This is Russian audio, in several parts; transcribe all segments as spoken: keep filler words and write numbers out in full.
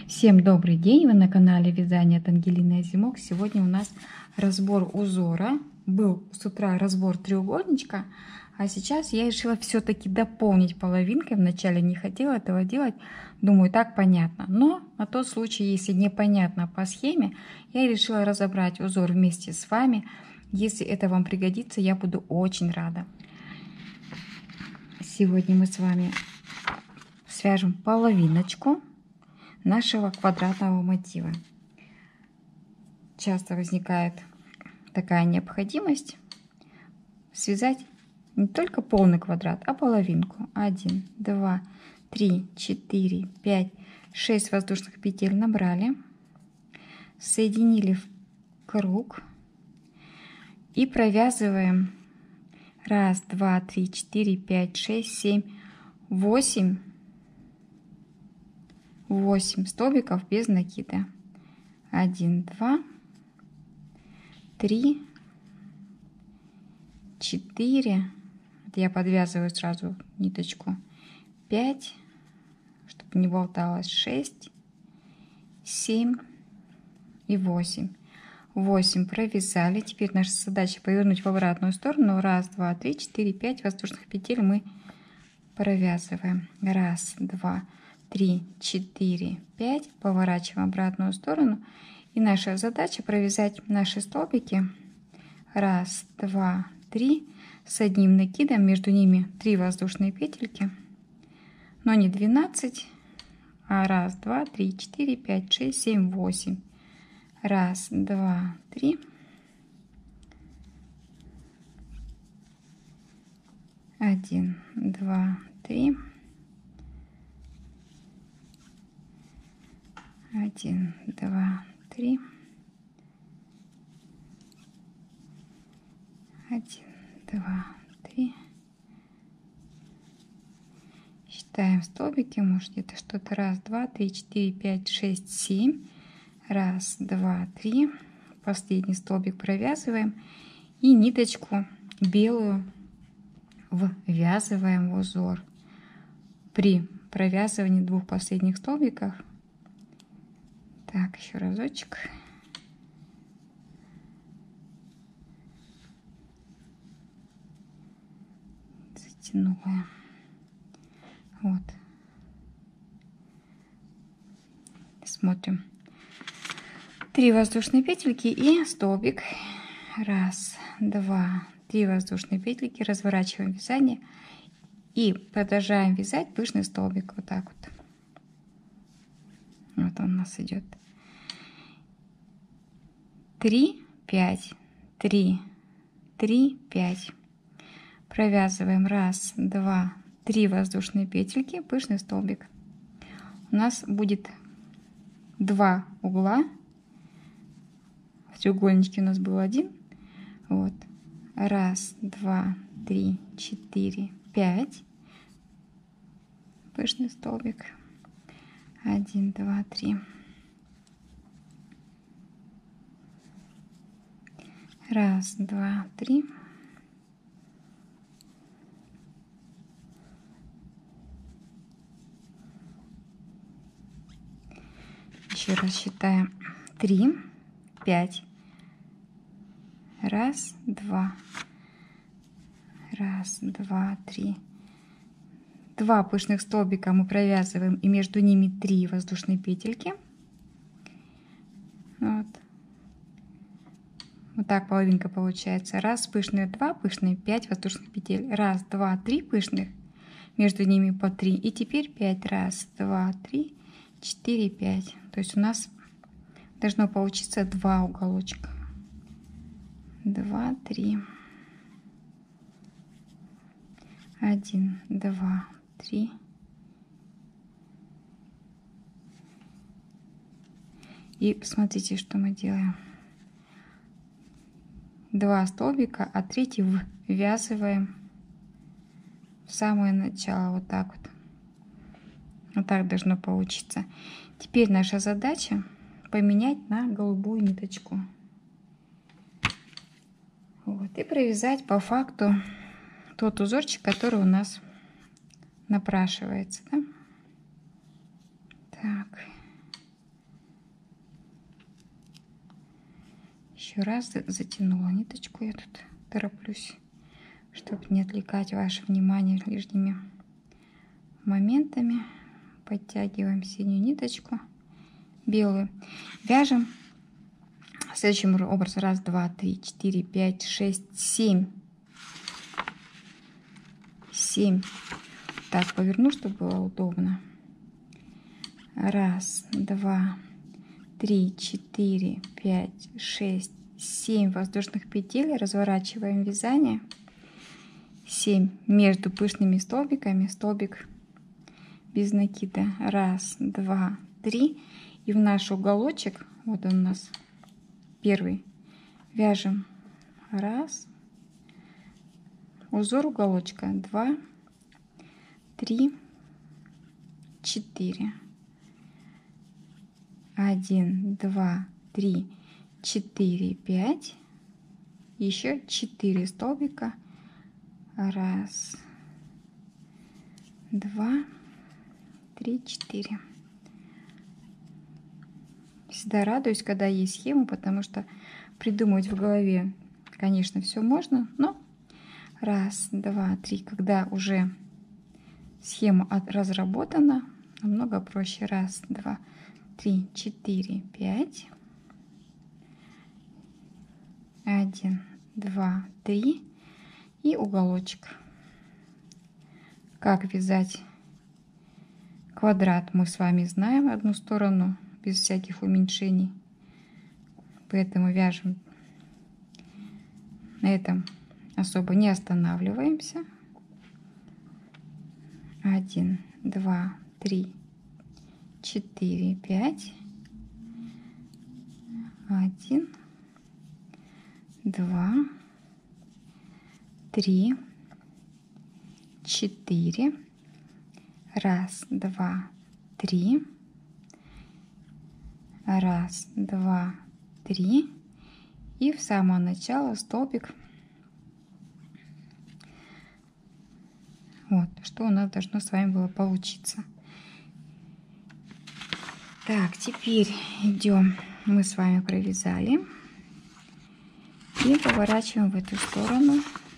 Всем добрый день! Вы на канале Вязание от Ангелины Озимок. Сегодня у нас разбор узора. Был с утра разбор треугольничка, а сейчас я решила все-таки дополнить половинкой. Вначале не хотела этого делать, думаю, так понятно. Но на тот случай, если непонятно по схеме, я решила разобрать узор вместе с вами. Если это вам пригодится, я буду очень рада. Сегодня мы с вами свяжем половиночку нашего квадратного мотива. Часто возникает такая необходимость связать не только полный квадрат, а половинку. один, два, три, четыре, пять, шесть воздушных петель набрали, соединили в круг и провязываем раз, два, три, четыре, пять, шесть, семь, восемь восемь столбиков без накида. один, два, три, четыре. Я подвязываю сразу ниточку. пять, чтобы не болталось. шесть, семь и восемь. восемь провязали. Теперь наша задача повернуть в обратную сторону. раз, два, три, четыре, пять воздушных петель мы провязываем. раз, два, три, четыре, пять. Поворачиваем в обратную сторону. И наша задача провязать наши столбики. раз, два, три. С одним накидом, между ними три воздушные петельки. Но не двенадцать, а раз, два, три, четыре, пять, шесть, семь, восемь. раз, два, три. один, два, три. один, два, три. один, два, три. Считаем столбики, может где-то что-то. раз, два, три, четыре, пять, шесть, семь. раз, два, три. Последний столбик провязываем. И ниточку белую ввязываем в узор. При провязывании двух последних столбиков. Так, еще разочек. Затянула. Вот. Смотрим. Три воздушные петельки и столбик. Раз, два, три воздушные петельки. Разворачиваем вязание и продолжаем вязать пышный столбик. Вот так вот. Вот он у нас идет. три, пять, три, три, пять. Провязываем раз, два, три воздушные петельки, пышный столбик. У нас будет два угла. В треугольничке у нас был один. Вот. Раз, два, три, четыре, пять. Пышный столбик. Один, два, три. Раз, два, три. Еще раз считаем. Три, пять. Раз, два. Раз, два, три. Два пышных столбика мы провязываем, и между ними три воздушные петельки. Вот. Вот так половинка получается. Раз пышные, два пышные, пять воздушных петель. Раз, два, три пышных. Между ними по три. И теперь пять. Раз, два, три, четыре, пять. То есть у нас должно получиться два уголочка. Два, три. Один, два, три. И смотрите, что мы делаем. Два столбика, а третий ввязываем в самое начало. Вот так вот. Вот так должно получиться. Теперь наша задача поменять на голубую ниточку. Вот. И провязать по факту тот узорчик, который у нас напрашивается. Да? Так. Еще раз затянула ниточку, я тут тороплюсь, чтобы не отвлекать ваше внимание лишними моментами. Подтягиваем синюю ниточку, белую, вяжем следующим образом. Раз, два, три, четыре, пять, шесть, семь. семь. Так, поверну, чтобы было удобно. Раз, два, три, четыре, пять, шесть, семь воздушных петель. Разворачиваем вязание. семь между пышными столбиками. Столбик без накида. Раз, два, три. И в наш уголочек, вот он у нас первый, вяжем раз, узор уголочка, два, три, четыре. Один, два, три, четыре, пять. Еще четыре столбика. Раз, два, три, четыре. Всегда радуюсь, когда есть схема, потому что придумать в голове, конечно, все можно, но раз, два, три, когда уже схема разработана, намного проще. Раз, два, три, четыре, пять. Один, два, три. И уголочек. Как вязать квадрат мы с вами знаем, одну сторону без всяких уменьшений. Поэтому вяжем на этом, особо не останавливаемся. Один, два, три, четыре, пять. Один, два, три, четыре. Раз, два, три. Раз, два, три. И в самое начало столбик. Вот, что у нас должно с вами было получиться. Так, теперь идем. Мы с вами провязали. И поворачиваем в эту сторону.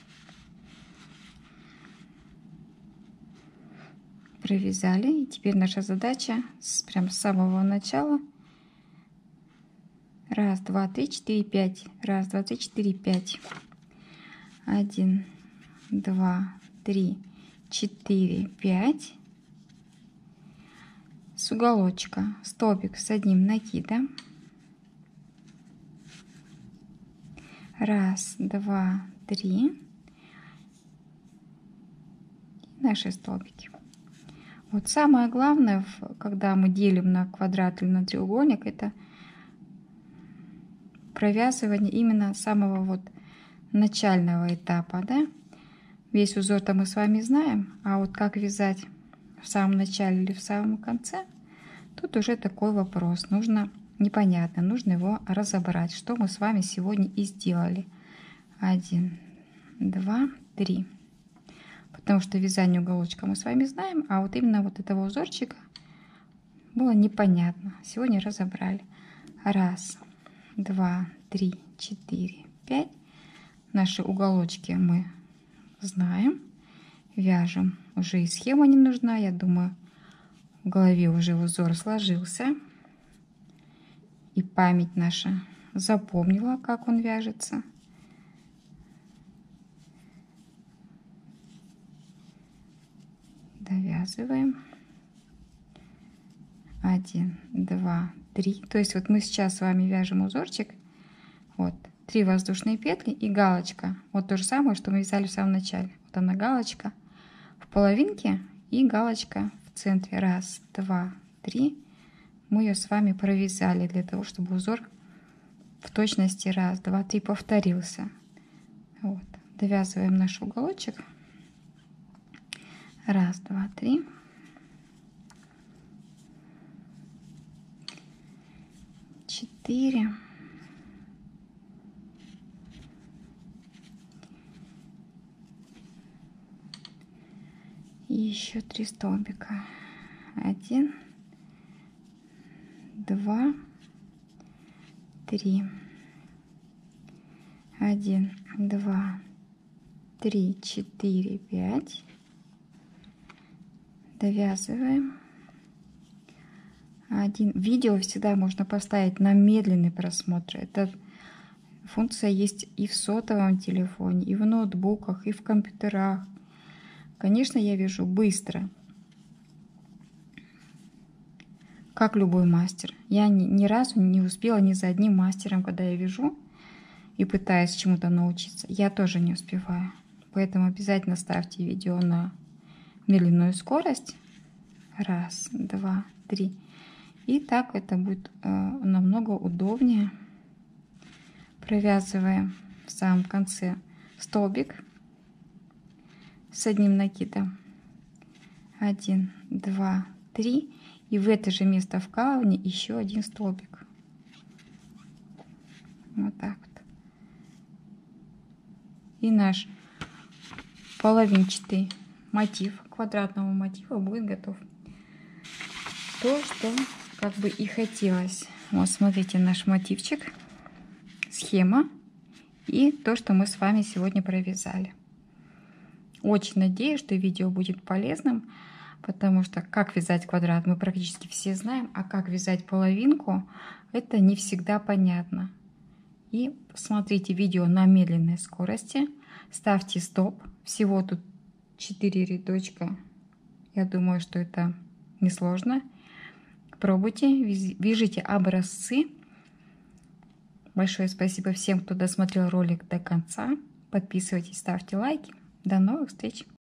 Провязали. И теперь наша задача с, прям с самого начала. Раз, два, три, четыре, пять. Раз, два, три, четыре, пять. Один, два, три, четыре, пять. С уголочка столбик с одним накидом. Раз, два, три. И наши столбики. Вот самое главное, когда мы делим на квадрат или на треугольник, это провязывание именно самого вот начального этапа, да? Весь узор-то мы с вами знаем, а вот как вязать в самом начале или в самом конце, тут уже такой вопрос. Нужно, непонятно, нужно его разобрать, что мы с вами сегодня и сделали. Один, два, три. Потому что вязание уголочка мы с вами знаем, а вот именно вот этого узорчика было непонятно. Сегодня разобрали. Раз, два, три, четыре, пять. Наши уголочки мы знаем. Вяжем. Уже и схема не нужна. Я думаю, в голове уже узор сложился. И память наша запомнила, как он вяжется. Довязываем. Один, два, три. То есть вот мы сейчас с вами вяжем узорчик. Вот. Три воздушные петли и галочка. Вот то же самое, что мы вязали в самом начале. Вот она галочка в половинке и галочка в центре. Раз, два, три. Мы ее с вами провязали для того, чтобы узор в точности раз, два, три повторился. Вот. Довязываем наш уголочек. Раз, два, три. Четыре. И еще три столбика. Один, два, три. Один, два, три, четыре, пять. Довязываем. Один. Видео всегда можно поставить на медленный просмотр. Эта функция есть и в сотовом телефоне, и в ноутбуках, и в компьютерах. Конечно, я вяжу быстро, как любой мастер. Я ни, ни разу не успела ни за одним мастером, когда я вяжу и пытаюсь чему-то научиться. Я тоже не успеваю. Поэтому обязательно ставьте видео на медленную скорость. Раз, два, три. И так это будет э, намного удобнее. Провязываем в самом конце столбик с одним накидом. Один, два, три. И в это же место вкалывания еще один столбик. Вот так вот. И наш половинчатый мотив квадратного мотива будет готов. То, что как бы и хотелось. Вот смотрите, наш мотивчик, схема и то, что мы с вами сегодня провязали. Очень надеюсь, что видео будет полезным, потому что как вязать квадрат мы практически все знаем, а как вязать половинку это не всегда понятно. И смотрите видео на медленной скорости, ставьте стоп. Всего тут четыре рядочка. Я думаю, что это несложно. Пробуйте, вяжите образцы. Большое спасибо всем, кто досмотрел ролик до конца. Подписывайтесь, ставьте лайки. До новых встреч!